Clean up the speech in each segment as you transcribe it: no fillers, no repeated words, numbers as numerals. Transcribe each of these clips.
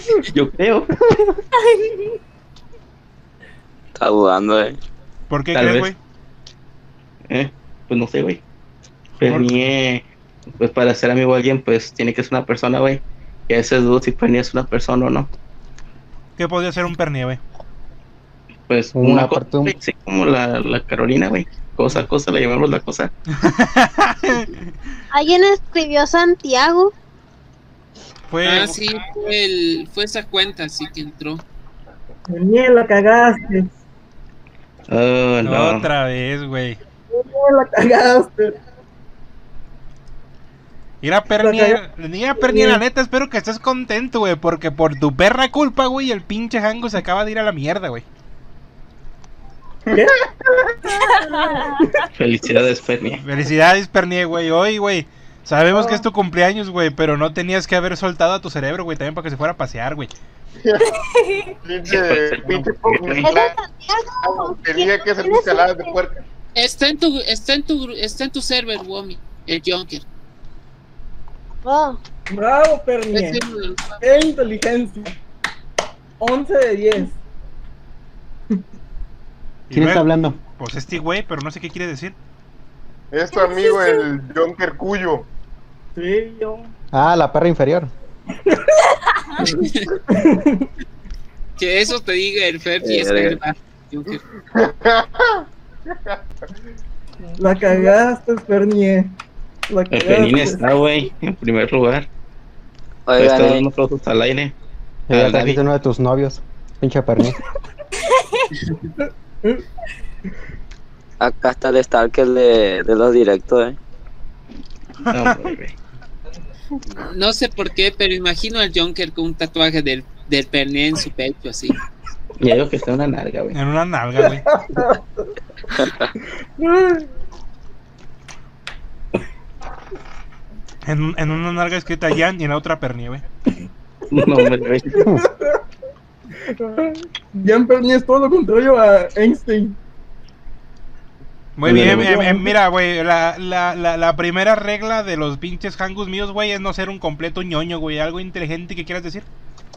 Yo creo. Está dudando, ¿Por qué Tal crees, vez. güey? Pues no sé, güey. Pernier, pues para ser amigo de alguien, pues tiene que ser una persona, güey. Y a veces dudo si Pernier es una persona o no. ¿Qué podría ser un pernie, güey? Pues Una una cosa, parte de güey, un... sí, como la Carolina, güey. Cosa, cosa, la llamamos la cosa. ¿Alguien escribió Santiago? Fue... Sí, fue esa cuenta, sí que entró. Daniel, la cagaste. Oh, no. Otra vez, güey. Daniel, la cagaste. Mira, Pernier, la neta, espero que estés contento, güey, porque por tu perra culpa, güey, el pinche Hango se acaba de ir a la mierda, güey. ¿Qué? Felicidades, Pernier. Felicidades, Pernier, güey. Hoy, güey, sabemos que es tu cumpleaños, güey, pero no tenías que haber soltado a tu cerebro, güey, también para que se fuera a pasear, güey. Pinche ¿Es de Santiago? tenía que ser escaladas de puerca. Está en tu server, Womi, el Junker. Oh, Bravo, Pernier. ¡Qué inteligencia! 11 de 10. ¿Quién está hablando? Pues este güey, pero no sé qué quiere decir. Es tu amigo el Junker Cuyo. Sí, yo. Ah, la perra inferior. Que eso te diga el Fer y es verdad, Junker. La cagaste, Pernier. La El Pernier cagaste. está, güey, en primer lugar. Oigan, Está dando fotos al aire. Ya Nadie. trajiste uno de tus novios. Pinche pernier. acá está el Stalker de los directos, No, güey. No sé por qué, pero imagino al Junker con un tatuaje del Pernier en su pecho, así. Ya digo que está una nalga, güey. En una nalga, güey. En una nalga escrita Jan y en la otra Pernier, güey. No, güey. Jan Pernier es todo lo contrario a Einstein. Muy bien, mira, güey, la primera regla de los pinches hangus míos, güey, es no ser un completo ñoño, güey. ¿Algo inteligente que quieras decir?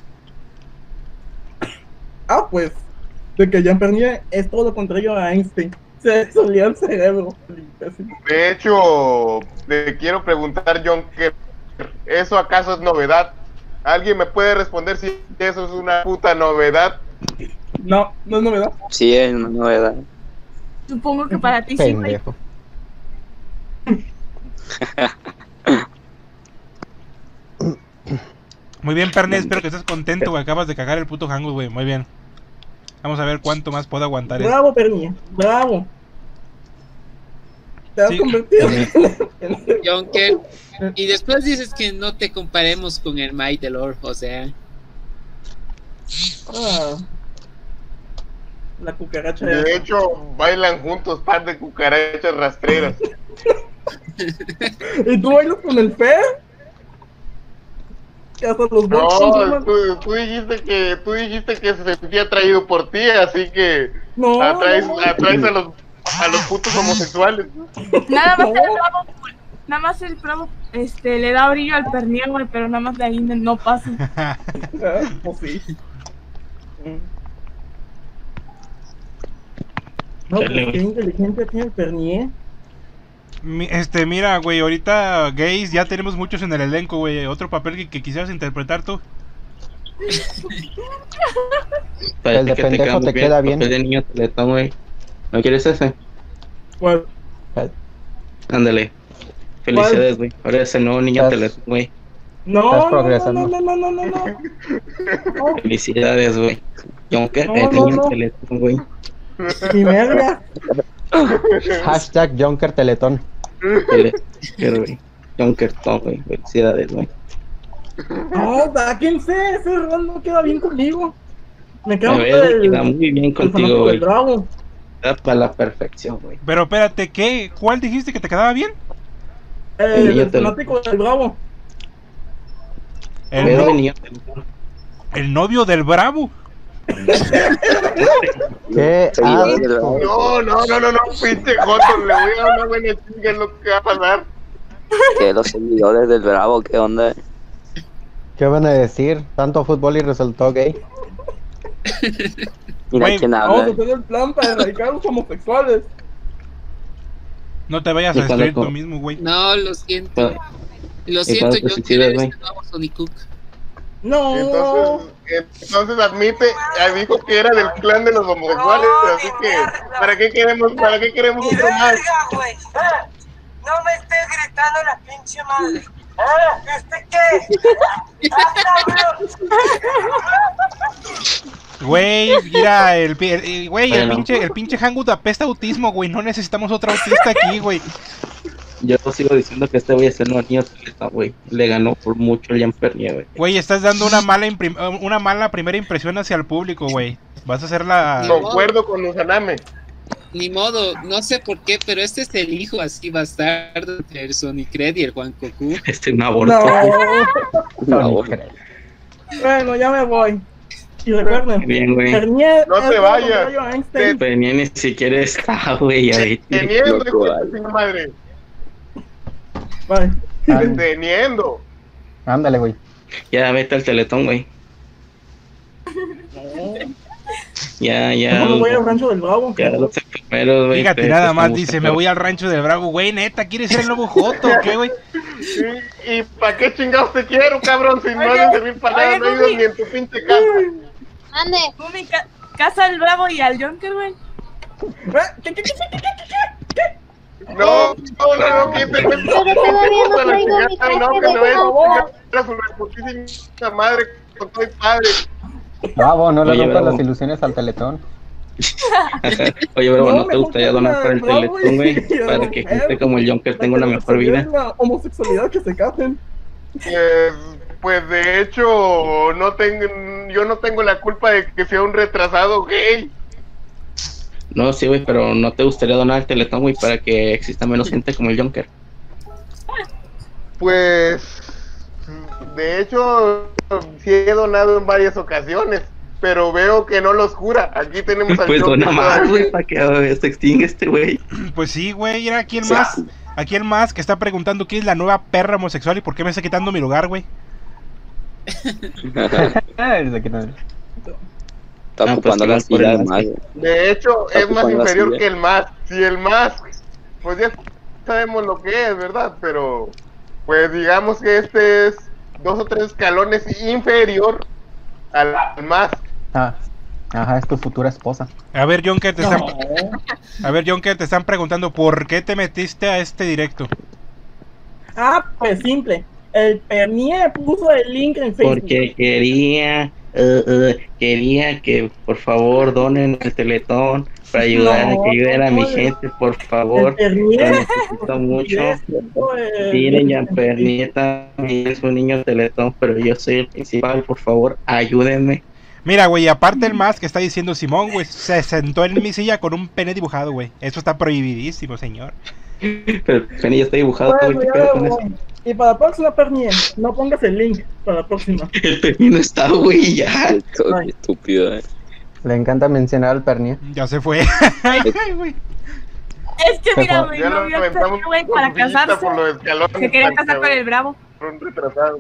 Ah, pues, de que Jan Pernier es todo lo contrario a Einstein. Se solía el cerebro. De hecho, le quiero preguntar, Junker, ¿eso acaso es novedad? ¿Alguien me puede responder si eso es una puta novedad? No, no es novedad. Sí, es una novedad. Supongo que para ti sí, güey. Pendejo. Muy bien, Pernier, espero que estés contento, güey. Acabas de cagar el puto hangus, güey. Muy bien. Vamos a ver cuánto más puedo aguantar esto. Bravo, Pernier, bravo. Te has Sí. convertido Junker. Y después dices que no te comparemos con el Might the Lord, o sea. Ah, la cucaracha. De hecho, bailan juntos, par de cucarachas rastreras. ¿Y tú bailas con el Fer? Que hasta los bots No, consuman- tú dijiste que se sentía atraído por ti, así que No, atraes no. a los putos homosexuales. Nada más No. el bravo, nada más el bravo, le da brillo al Pernier, güey, pero nada más de ahí no pasa. Ah, pues sí. No, pues Dale, qué güey. inteligente tiene el Pernier. Mira, güey, ahorita gays ya tenemos muchos en el elenco, güey. Otro papel que quisieras interpretar tú. Parece El de que pendejo muy te queda el bien. papel de niño teletón, güey. ¿No quieres ese? ¿Cuál? Ándale. Felicidades, güey. Ahora es el nuevo niño Estás- teletón, güey. No, Estás no, no, progresando. no, no, no, no, no. No, Felicidades, güey. Junker, No, el no, niño no. teletón, güey. ni merga. Hashtag Junker Teletón. Junker, güey. Junker, todo, güey. Felicidades, güey. No, sáquense, ese rol no queda bien conmigo. Me A queda ver, queda muy bien contigo, güey. Bravo. Queda para la perfección, güey. Pero espérate, ¿qué? ¿Cuál dijiste que te quedaba bien? El fanático del Bravo. El, Pero no- de niño teletón. el novio del Bravo. Qué asco. No, pinche joto, le voy a dar una buena chinga, es lo que va a pasar. Que los seguidores del Bravo, ¿qué onda? ¿Qué van a decir? Tanto fútbol y resultó gay. Mira Güey, quién Vamos a habla. hacer el plan para erradicar a los homosexuales. No te vayas a ¿Y cuándo destruir tú co- mismo, güey. No, lo siento. Cuando- Lo ¿Y siento, cuándo te yo suicidas, quiero güey? este nuevo Sonic Cook. No. Entonces admite, dijo que era del clan de los homosexuales, así que ¿para qué queremos otro más? Güey. No me estés gritando la pinche madre. ¿Este qué? Güey, mira, el Bueno. pinche Hangut apesta autismo, güey. No necesitamos otro autista aquí, güey. Yo sigo diciendo que este güey es el nuevo niño Teleta, güey. Le ganó por mucho el Jean Pernier, güey. Güey, estás dando una mala primera impresión hacia el público, güey. Vas a hacer la... Concuerdo con Usaname. Ni modo, no sé por qué, pero este es el hijo así bastardo entre el Sonic Red y el Juan Cocu. Este es un aborto. No. No, Bueno, ya me voy. Y recuerden, Bien, güey. Pernier No es te lo vayas. contrario a Einstein. Pernier ni siquiera está, güey. Ahí. Teniendo, No, hijo de su madre. Bye. Teniendo. Ándale, güey. Ya vete al Teletón, güey. Ya. No me voy al rancho del Bravo. Ya los enfermeros, güey. Fíjate, te nada están más dice, buscando. me voy al rancho del Bravo. Güey, neta, ¿quieres ser el nuevo Joto o qué, güey? ¿Y para qué chingados te quiero, cabrón? Si no has de servir para nada, no he ido ni en tu pinche casa. Mande. Gumi, casa al Bravo y al Junker, güey. No, que te Pero todavía no traigo mi traje no, que de me vayas Bravo. a su reputísima madre con todo el padre. Bravo, no le Oye, rompas Bravo. las ilusiones al Teletón. Oye, bro, No, ¿no te mejor gustaría que donar la para el Bravo Teletón, güey? y la Para que mujer. gente como el Junker tenga una mejor vida. La homosexualidad que se casen. Pues de hecho, yo no tengo la culpa de que sea un retrasado gay. No, sí, güey, pero ¿no te gustaría donar el Teletón, güey, para que exista menos gente como el Junker? Pues, de hecho, sí he donado en varias ocasiones, pero veo que no los jura. Aquí tenemos al Pues Joker dona más, todavía. güey, para que se extinga este güey. Pues sí, güey, era aquí el más. Aquí el más que está preguntando quién es la nueva perra homosexual y por qué me está quitando mi lugar, güey. Está Ah, ocupando pues, la más por silla el del más, más. De hecho, Está es más ocupando la inferior silla. que el más. Si el más, pues ya sabemos lo que es, ¿verdad? Pero, pues digamos que este es 2 o 3 escalones inferior al más. Ah, ajá, es tu futura esposa. A ver, Junker, te están preguntando por qué te metiste a este directo. Ah, pues simple. El Pernier puso el link en Facebook. Porque quería que por favor donen el Teletón para ayudar a que ayuden a mi gente, por favor. El Lo Pernier. necesito mucho. Pues, Miren, Jean Pernier también es un niño Teletón, pero yo soy el principal, por favor, ayúdenme. Mira, güey, aparte el más que está diciendo Simón, güey, se sentó en mi silla con un pene dibujado, güey. Eso está prohibidísimo, señor. Pero el pene ya está dibujado, güey, Bueno, ¿qué ya pedo con me eso? voy. Y para la próxima Pernier, no pongas el link para la próxima. El pene no está, güey, ya. Qué estúpido, Le encanta mencionar al Pernier. Ya se fue. Ay, güey. Es que mira, güey, Ya no lo vio aventamos que, güey, por para su sillita casarse. por los escalones. Se quería para casar que con el Bravo. un retrasado.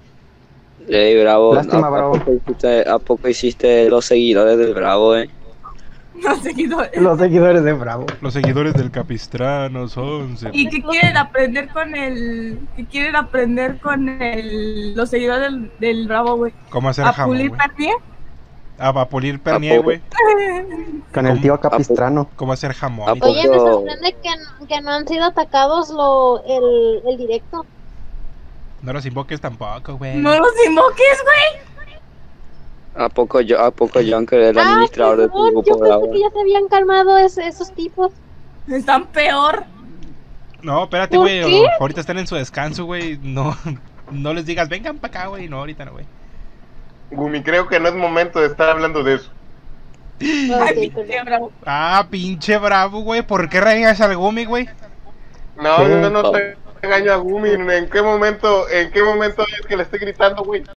Ey, Bravo. Lástima, Bravo. ¿A poco hiciste los seguidores del Bravo, No seguidores. Los seguidores de Bravo. Los seguidores del Capistranos 11. ¿Y qué quieren aprender con el. ¿Qué quieren aprender con el. Los seguidores del Bravo, güey? ¿Cómo hacer ¿A jamón, pulir güey? Pernier? A pulir Pernier, güey. Con el tío Capistrano. ¿Cómo hacer jamón? ¿A Oye, me poco? sorprende que no han sido atacados el directo. No los invoques tampoco, güey. No los invoques, güey. ¿A poco Junker era Ah, administrador de tu perdón, grupo yo pensé Bravo? que ya se habían calmado esos tipos. Están peor. No, espérate, ¿Por güey. qué? Ahorita están en su descanso, güey. No, no les digas, vengan para acá, güey. No, ahorita no, güey. Gumi, creo que no es momento de estar hablando de eso. Ay, pinche Bravo. Ah, pinche Bravo, güey. ¿Por qué regañas al Gumi, güey? No, yo no te regaño a Gumi. ¿En qué momento es que le estoy gritando, güey?